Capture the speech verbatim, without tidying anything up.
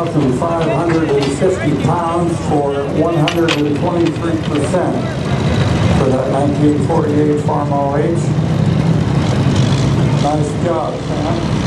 thousand five hundred fifty pounds for one hundred twenty-three percent for that nineteen forty-eight Farmall H. Nice job, Sam.